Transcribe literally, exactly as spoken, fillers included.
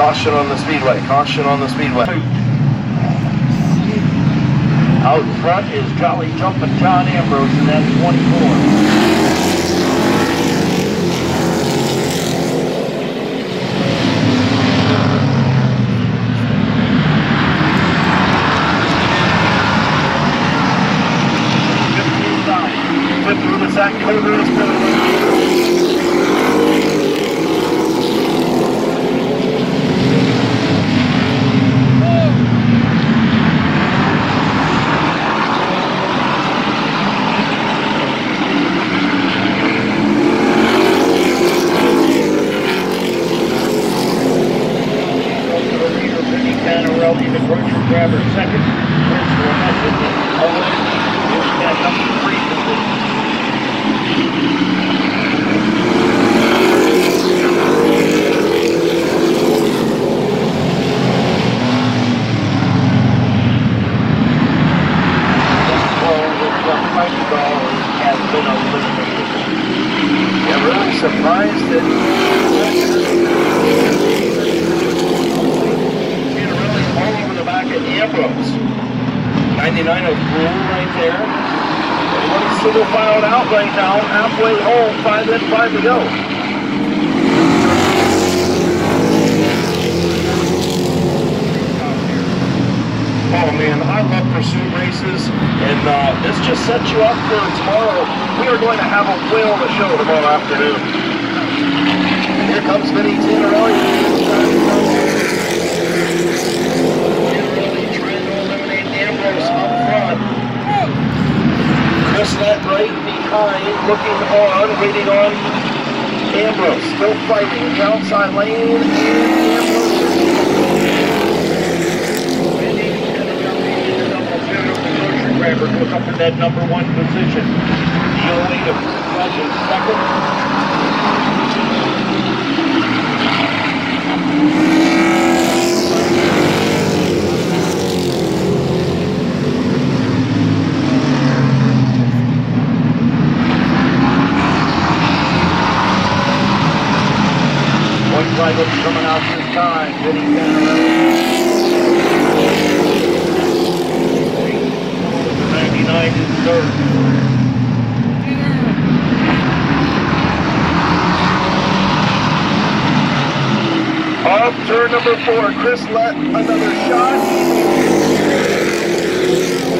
Caution on the speedway, caution on the speedway. Out front is Jolly Jumpin' John Ambrose, and that's twenty-four. Flip through the sack cover is the grocery grabber second. Has been eliminated. I'm really surprised that all over the back of Ambrose. ninety-nine is cool right there. Everybody's single filed out right now, halfway home, five in, five to go. Oh man, I love pursuit races, and uh, this just sets you up for tomorrow. We are going to have a whale of a show tomorrow afternoon. Here comes Vinny Tinarelli. Tinarelli trying to eliminate Ambrose up front. Chris Lett right behind, looking on, waiting on Ambrose. Still fighting in the outside lane, and Ambrose. Grabber goes up in that number one position. D O A to Russian second. One flag coming out this time. Getting down. ninety-nine is third. Off turn number four, Chris Lett, another shot.